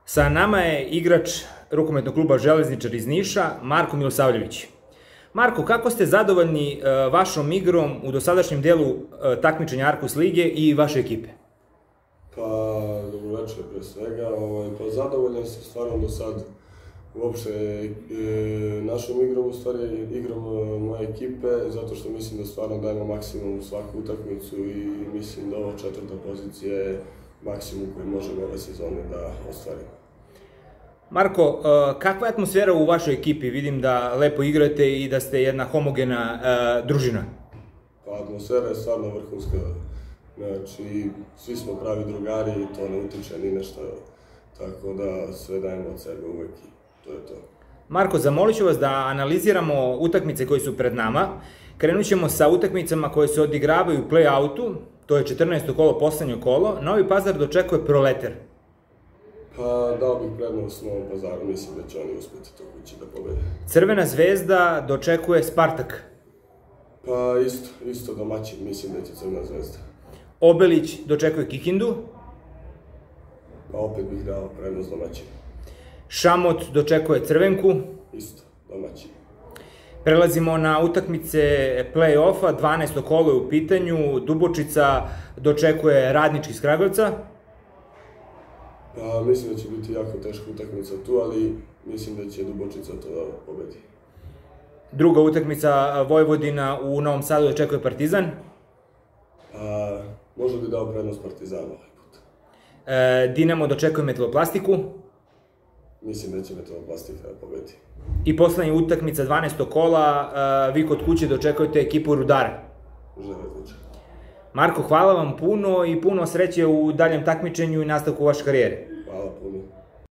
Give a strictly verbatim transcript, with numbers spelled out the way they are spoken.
Sa nama je igrač rukometnog kluba Železničar iz Niša, Marko Milosavljević. Marko, kako ste zadovoljni vašom igrom u dosadašnjem delu takmičenja Arkus lige i vaše ekipe? Pa, dobro večer pre svega. Pa zadovoljan sam stvarno do sad uopšte našom igrom, u stvari igrom moje ekipe, zato što mislim da stvarno dajemo maksimum u svaku utakmicu i mislim da ovo četvrta pozicija je maksimum koji možemo ove sezone da ostvarimo. Marko, kakva je atmosfera u vašoj ekipi? Vidim da lepo igrate i da ste jedna homogena družina. Pa atmosfera je stvarno vrhunska. Znači, svi smo pravi drugari i to ne utiče ni nešto, tako da sve dajemo od sebe uvek i to je to. Marko, zamolit ću vas da analiziramo utakmice koje su pred nama. Krenut ćemo sa utakmicama koje se odigravaju u play-outu, to je četrnaesto kolo, poslednje kolo. Novi Pazar dočekuje Proleter. Pa dao bih prednost Novom Pazaru, mislim da će oni uspeti to kući da pobede. Crvena zvezda dočekuje Spartak. Pa isto, isto domaćin, mislim da će Crvena zvezda. Obelić dočekuje Kikindu. Pa opet bih dao prednost domaćin. Šamot dočekuje Crvenku. Isto, domaćin. Prelazimo na utakmice play-offa, dvanaesto kolo je u pitanju. Dubočica dočekuje Radnički iz Kragujevca. Pa mislim da će biti jako teška utakmica tu, ali mislim da će Dubočica to da pobedi. Druga utakmica Vojvodina u Novom Sadu dočekuje Partizan. Pa možda bi dao prednost Partizanu ovaj put. Dinamo dočekuje Metaloplastiku. Mislim da će Metaloplastika da pobedi. I poslednja utakmica dvanaesto kola, vi kod kuće dočekujete ekipu Rudara. Železničar. Marko, hvala vam puno i puno sreće u daljem takmičenju i nastavku vaše karijere. Hvala puno.